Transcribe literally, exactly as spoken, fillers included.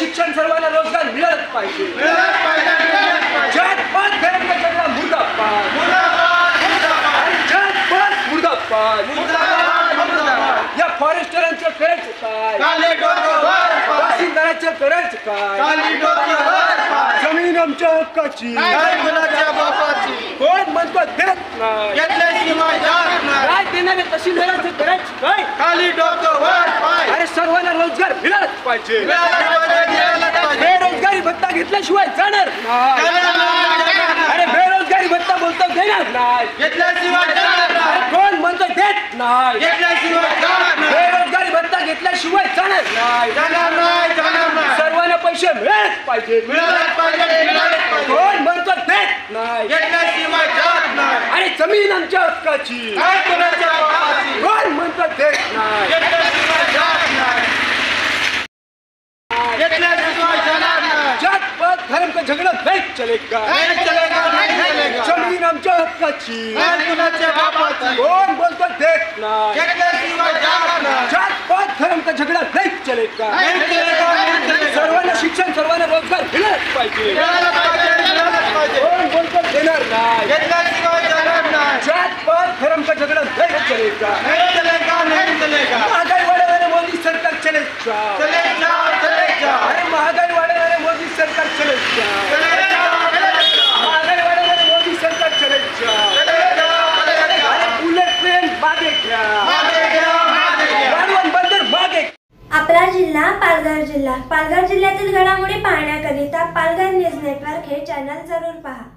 शिक्षण सर्वांना रोजगार मिळालंच पाहिजे, मिळालंच पाहिजे, मिळालंच पाहिजे। जात-पात धर्म सगळा मुर्दाबाद, मुर्दाबाद, मुर्दाबाद, जात-पात मुर्दाबाद, मुर्दाबाद, मुर्दाबाद। या फॉरेस्टरांचं करायचं काय, काले डोकं वर पाय, तहसीलदारांचं करायचं काय, काली डोकं वर पाय। जमीन आमच्या हक्काची, काय कुणाच्या बापाची, कोण म्हणतो देत नाही, घेतल्याशिवाय जात नाही। काय देणारे तहसीलदारांचं करायचं काय, खाली डोकं वर पाय। अरे सर्वांना रोजगार मिळालंच पाहिजे, मिळालंच पाहिजे, मिळालंच पाहिजे। बेरोजगारी भत्ता घेतल्याशिवाय जाणार नाही, अरे बेरोजगारी भत्ता बोलतो देणार नाही, घेतल्याशिवाय जाणार नाही। कोण म्हणतो देत नाही, घेतल्याशिवाय जाणार नाही। बेरोजगारी भत्ता घेतल्याशिवाय जाणार नाही, जाणार नाही, जाणार नाही। सर्वांना पैसे मिळालंच पाहिजे, मिळालंच पाहिजे, मिळालंच पाहिजे। कोण म्हणतो देत नाही, घेतल्याशिवाय जात नाही। अरे जमीन आमच्या हक्काची, काय कोणाच्या बापाची, कोण म्हणतो देत नाही, घेतल्याशिवाय जात नाही, घेतल्याशिवाय जाणार नाही। जात-पात धर्म का झगड़ा नहीं चलेगा, नहीं चलेगा, नहीं चलेगा। जमीन आमच्या हक्काची, काय कोणाच्या बापाची, कोण बोलतो देत नाही, घेतल्याशिवाय जात नाही। जात-पात धर्म का झगड़ा नहीं चलेगा, नहीं चलेगा, नहीं चलेगा। सर्वांना शिक्षण सर्वांना रोजगार मिळालंच पाहिजे, मिळालंच पाहिजे, मिळालंच पाहिजे। कोण बोलतो देणार नाही, घेतल्याशिवाय जाणार नाही। जात-पात धर्म का झगड़ा नहीं चलेगा, नहीं चलेगा, नहीं चलेगा। महागाई वाढवणारे मोदी सरकार चले जाओ, चले जाओ, चले जाओ। अरे महागाई वाढवणारे मोदी सरकार चले जाओ, चले जाओ, चले जाओ। महागाई वाढवणारे मोदी सरकार चले जाओ, चले जाओ, चले जाओ। अरे बुलेट ट्रेन मागे घ्या, मागे घ्या, मागे घ्या। वाढवण बंदर मागे। आपला जिल्हा पालघर जिल्हा पालघर जिल्ह्यातील घडामोडी पाहण्याकरिता पालघर न्यूज नेटवर्क हे चॅनल जरूर पहा।